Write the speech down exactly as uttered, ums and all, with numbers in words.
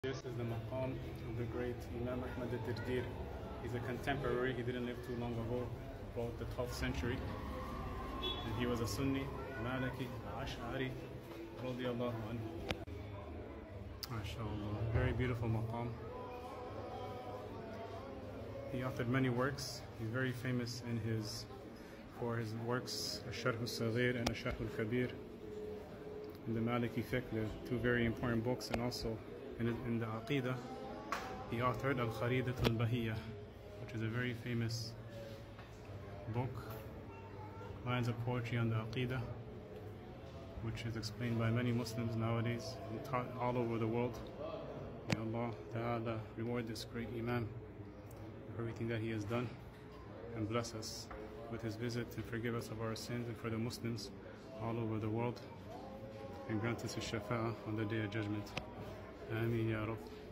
This is the maqam of the great Imam Ahmad al-Dirdir. He's a contemporary, he didn't live too long ago, about the twelfth century. And he was a Sunni, Maliki, Ash'ari, radiyallahu anhu. MashaAllah, very beautiful maqam. He authored many works. He's very famous in his, for his works, Ash-Sharh al-Saghir and Ash-Sharh al-Kabir. In the Maliki fiqh, the two very important books, and also in, in the Aqidah, he authored Al-Kharidat al-Bahiyya, which is a very famous book, lines of poetry on the Aqidah, which is explained by many Muslims nowadays and taught all over the world. May Allah Ta'ala reward this great Imam for everything that he has done and bless us with his visit and forgive us of our sins, and for the Muslims all over the world, and grant us his shafa'ah on the Day of Judgment. Ameen Ya Rabb.